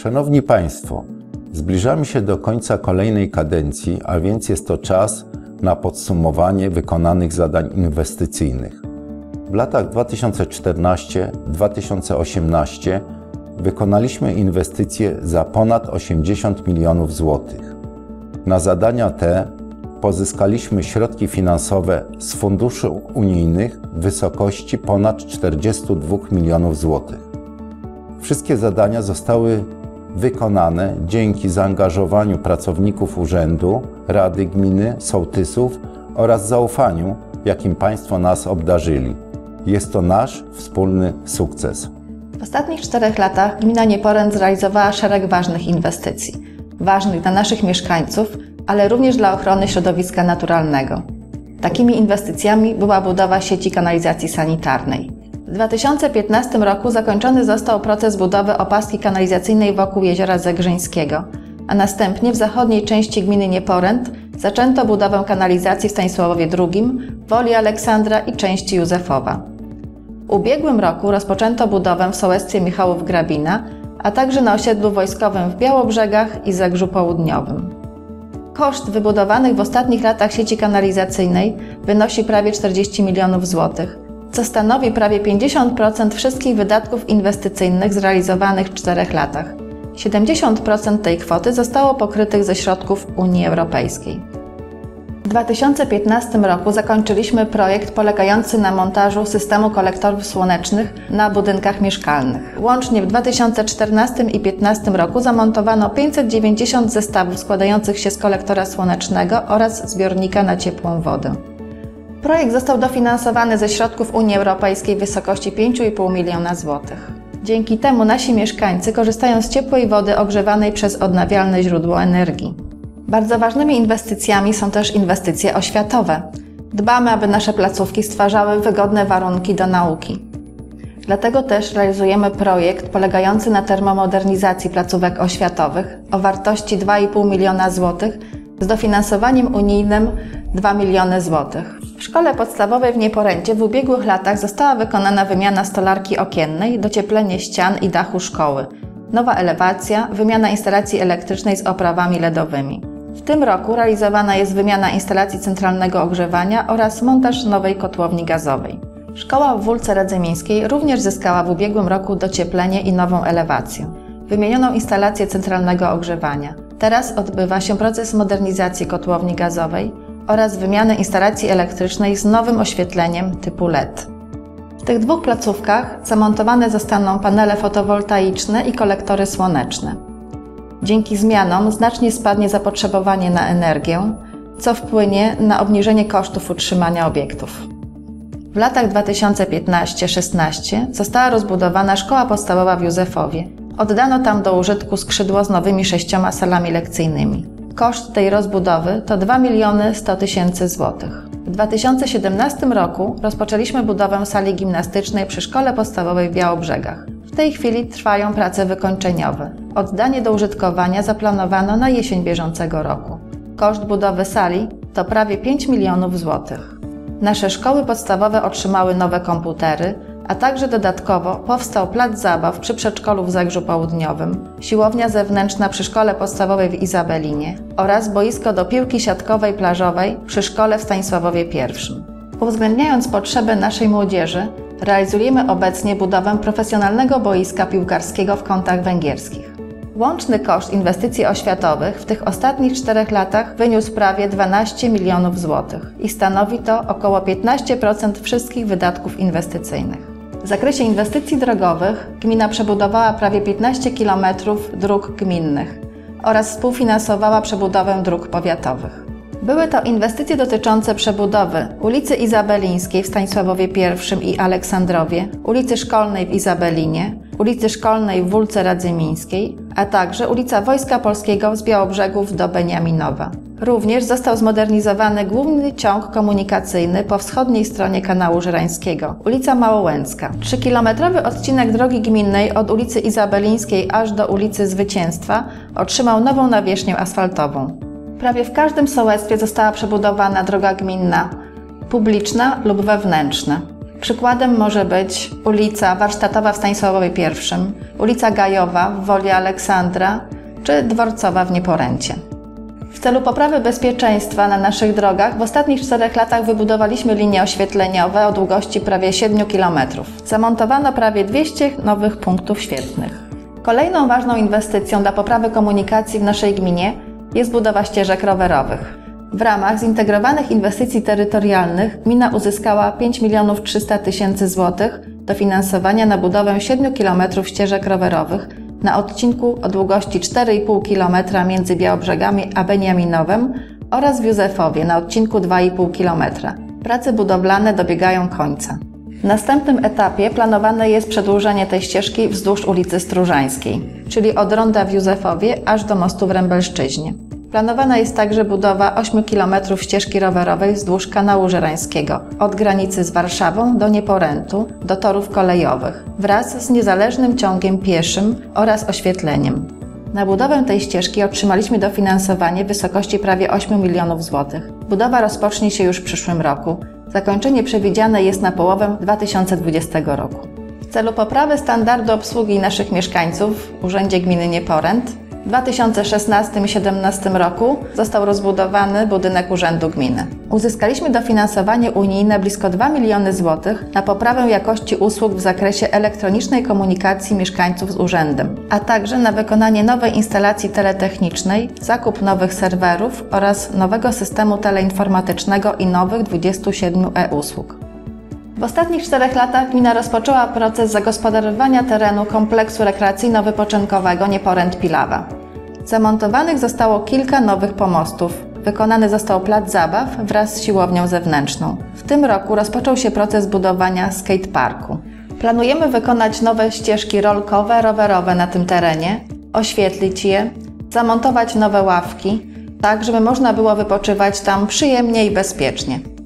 Szanowni Państwo, zbliżamy się do końca kolejnej kadencji, a więc jest to czas na podsumowanie wykonanych zadań inwestycyjnych. W latach 2014-2018 wykonaliśmy inwestycje za ponad 80 milionów złotych. Na zadania te pozyskaliśmy środki finansowe z funduszy unijnych w wysokości ponad 42 milionów złotych. Wszystkie zadania zostały wykonane dzięki zaangażowaniu pracowników urzędu, Rady Gminy, sołtysów oraz zaufaniu, jakim Państwo nas obdarzyli. Jest to nasz wspólny sukces. W ostatnich 4 latach gmina Nieporęt zrealizowała szereg ważnych inwestycji. Ważnych dla naszych mieszkańców, ale również dla ochrony środowiska naturalnego. Takimi inwestycjami była budowa sieci kanalizacji sanitarnej. W 2015 roku zakończony został proces budowy opaski kanalizacyjnej wokół Jeziora Zegrzyńskiego, a następnie w zachodniej części gminy Nieporęt zaczęto budowę kanalizacji w Stanisławowie II, Woli Aleksandra i części Józefowa. W ubiegłym roku rozpoczęto budowę w sołectwie Michałów-Grabina, a także na osiedlu wojskowym w Białobrzegach i Zegrzu Południowym. Koszt wybudowanych w ostatnich latach sieci kanalizacyjnej wynosi prawie 40 milionów złotych, co stanowi prawie 50% wszystkich wydatków inwestycyjnych zrealizowanych w 4 latach. 70% tej kwoty zostało pokrytych ze środków Unii Europejskiej. W 2015 roku zakończyliśmy projekt polegający na montażu systemu kolektorów słonecznych na budynkach mieszkalnych. Łącznie w 2014 i 2015 roku zamontowano 590 zestawów składających się z kolektora słonecznego oraz zbiornika na ciepłą wodę. Projekt został dofinansowany ze środków Unii Europejskiej w wysokości 5,5 miliona złotych. Dzięki temu nasi mieszkańcy korzystają z ciepłej wody ogrzewanej przez odnawialne źródło energii. Bardzo ważnymi inwestycjami są też inwestycje oświatowe. Dbamy, aby nasze placówki stwarzały wygodne warunki do nauki. Dlatego też realizujemy projekt polegający na termomodernizacji placówek oświatowych o wartości 2,5 miliona złotych z dofinansowaniem unijnym 2 miliony złotych. W szkole podstawowej w Nieporęcie w ubiegłych latach została wykonana wymiana stolarki okiennej, docieplenie ścian i dachu szkoły, nowa elewacja, wymiana instalacji elektrycznej z oprawami LEDowymi. W tym roku realizowana jest wymiana instalacji centralnego ogrzewania oraz montaż nowej kotłowni gazowej. Szkoła w Wólce Radzymińskiej również zyskała w ubiegłym roku docieplenie i nową elewację. Wymieniono instalację centralnego ogrzewania. Teraz odbywa się proces modernizacji kotłowni gazowej oraz wymiany instalacji elektrycznej z nowym oświetleniem typu LED. W tych 2 placówkach zamontowane zostaną panele fotowoltaiczne i kolektory słoneczne. Dzięki zmianom znacznie spadnie zapotrzebowanie na energię, co wpłynie na obniżenie kosztów utrzymania obiektów. W latach 2015-16 została rozbudowana szkoła podstawowa w Józefowie. Oddano tam do użytku skrzydło z nowymi 6 salami lekcyjnymi. Koszt tej rozbudowy to 2 100 000 złotych. W 2017 roku rozpoczęliśmy budowę sali gimnastycznej przy szkole podstawowej w Białobrzegach. W tej chwili trwają prace wykończeniowe. Oddanie do użytkowania zaplanowano na jesień bieżącego roku. Koszt budowy sali to prawie 5 milionów złotych. Nasze szkoły podstawowe otrzymały nowe komputery, a także dodatkowo powstał plac zabaw przy przedszkolu w Zegrzu Południowym, siłownia zewnętrzna przy szkole podstawowej w Izabelinie oraz boisko do piłki siatkowej plażowej przy szkole w Stanisławowie I. Uwzględniając potrzeby naszej młodzieży, realizujemy obecnie budowę profesjonalnego boiska piłkarskiego w Kątach Węgierskich. Łączny koszt inwestycji oświatowych w tych ostatnich 4 latach wyniósł prawie 12 milionów złotych i stanowi to około 15% wszystkich wydatków inwestycyjnych. W zakresie inwestycji drogowych gmina przebudowała prawie 15 km dróg gminnych oraz współfinansowała przebudowę dróg powiatowych. Były to inwestycje dotyczące przebudowy ulicy Izabelińskiej w Stanisławowie I i Aleksandrowie, ulicy Szkolnej w Izabelinie, ulicy Szkolnej w Wólce Radzymińskiej, a także ulica Wojska Polskiego z Białobrzegów do Beniaminowa. Również został zmodernizowany główny ciąg komunikacyjny po wschodniej stronie kanału Żerańskiego, ulica Małołęcka. 3-kilometrowy odcinek drogi gminnej od ulicy Izabelińskiej aż do ulicy Zwycięstwa otrzymał nową nawierzchnię asfaltową. Prawie w każdym sołectwie została przebudowana droga gminna, publiczna lub wewnętrzna. Przykładem może być ulica Warsztatowa w Stanisławowie I, ulica Gajowa w Woli Aleksandra czy Dworcowa w Nieporęcie. W celu poprawy bezpieczeństwa na naszych drogach w ostatnich 4 latach wybudowaliśmy linie oświetleniowe o długości prawie 7 km. Zamontowano prawie 200 nowych punktów świetlnych. Kolejną ważną inwestycją dla poprawy komunikacji w naszej gminie jest budowa ścieżek rowerowych. W ramach zintegrowanych inwestycji terytorialnych gmina uzyskała 5 300 000 złotych dofinansowania na budowę 7 km ścieżek rowerowych na odcinku o długości 4,5 km między Białobrzegami a Beniaminowem oraz w Józefowie na odcinku 2,5 km. Prace budowlane dobiegają końca. W następnym etapie planowane jest przedłużenie tej ścieżki wzdłuż ulicy Stróżańskiej, czyli od ronda w Józefowie aż do mostu w Rębelszczyźnie. Planowana jest także budowa 8 km ścieżki rowerowej wzdłuż Kanału Żerańskiego, od granicy z Warszawą do Nieporętu, do torów kolejowych, wraz z niezależnym ciągiem pieszym oraz oświetleniem. Na budowę tej ścieżki otrzymaliśmy dofinansowanie w wysokości prawie 8 milionów złotych. Budowa rozpocznie się już w przyszłym roku. Zakończenie przewidziane jest na połowę 2020 roku. W celu poprawy standardu obsługi naszych mieszkańców w Urzędzie Gminy Nieporęt w 2016 i 2017 roku został rozbudowany budynek Urzędu Gminy. Uzyskaliśmy dofinansowanie unijne blisko 2 miliony złotych na poprawę jakości usług w zakresie elektronicznej komunikacji mieszkańców z urzędem, a także na wykonanie nowej instalacji teletechnicznej, zakup nowych serwerów oraz nowego systemu teleinformatycznego i nowych 27 e-usług. W ostatnich 4 latach gmina rozpoczęła proces zagospodarowania terenu kompleksu rekreacyjno-wypoczynkowego Nieporęt-Pilawa. Zamontowanych zostało kilka nowych pomostów. Wykonany został plac zabaw wraz z siłownią zewnętrzną. W tym roku rozpoczął się proces budowania skateparku. Planujemy wykonać nowe ścieżki rolkowe, rowerowe na tym terenie, oświetlić je, zamontować nowe ławki, tak żeby można było wypoczywać tam przyjemnie i bezpiecznie.